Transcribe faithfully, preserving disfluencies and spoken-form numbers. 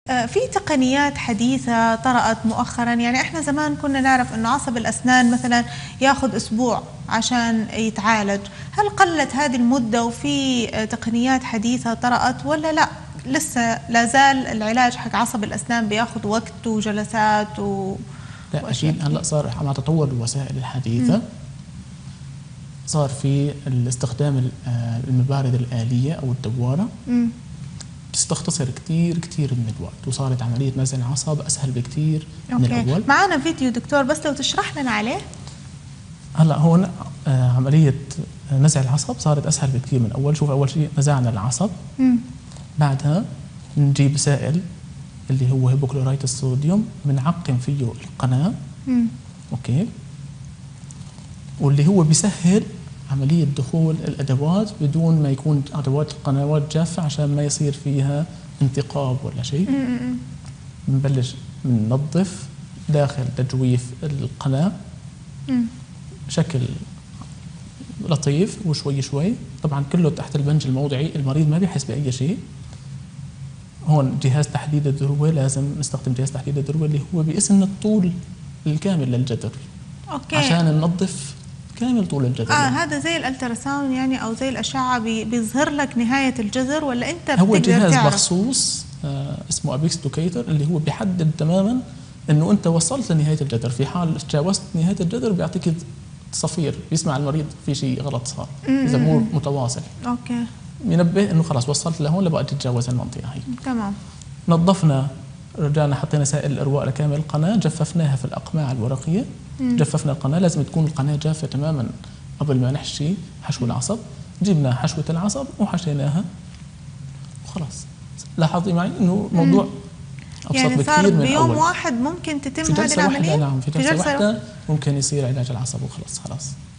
في تقنيات حديثة طرأت مؤخرا، يعني احنا زمان كنا نعرف انه عصب الاسنان مثلا ياخذ اسبوع عشان يتعالج، هل قلت هذه المدة وفي تقنيات حديثة طرأت ولا لا لسه لا زال العلاج حق عصب الاسنان بياخذ وقت وجلسات و لا اكيد هلا صار مع تطور الوسائل الحديثة م. صار في الاستخدام المبارد الآلية او الدوارة م. بتستختصر كثير كثير من الوقت، وصارت عملية نزع العصب أسهل بكثير من الأول. معنا فيديو دكتور بس لو تشرح لنا عليه. هلا هون آه عملية نزع العصب صارت أسهل بكثير من الأول. شوف أول شيء نزعنا العصب، مم. بعدها نجيب سائل اللي هو هيبوكلورايت الصوديوم بنعقم فيه القناة، مم. أوكي، واللي هو بيسهل عملية دخول الأدوات بدون ما يكون أدوات القنوات جافة عشان ما يصير فيها انتقاب ولا شيء. بنبلش بننظف داخل تجويف القناة بشكل لطيف وشوي شوي، طبعا كله تحت البنج الموضعي، المريض ما بيحس بأي شيء. هون جهاز تحديد الذروة، لازم نستخدم جهاز تحديد الذروة اللي هو بيقيس الطول الكامل للجذر. أوكي. عشان ننظف كامل طول الجذر. اه يعني. هذا زي الالتراساوند يعني او زي الاشعه بي بيظهر لك نهايه الجذر ولا انت هو بتقدر جهاز تعرف؟ مخصوص آه اسمه ابيكس لوكيتر اللي هو بيحدد تماما انه انت وصلت لنهايه الجذر، في حال تجاوزت نهايه الجذر بيعطيك صفير، بيسمع المريض في شيء غلط صار اذا مو متواصل. اوكي. بينبه انه خلاص وصلت لهون لبقى تتجاوز المنطقه هي. تمام. نظفنا، رجعنا حطينا سائل الارواء لكامل القناه، جففناها في الاقماع الورقيه. مم. جففنا القناه، لازم تكون القناه جافه تماما قبل ما نحشي حشو العصب. جبنا حشوه العصب وحشيناها وخلاص. لاحظي معي انه موضوع ابسط يعني بكثير صار من بيوم اول. واحد ممكن تتم في هذه العمليه؟ واحدة نعم، في جلسه واحده ممكن يصير علاج العصب وخلص خلاص.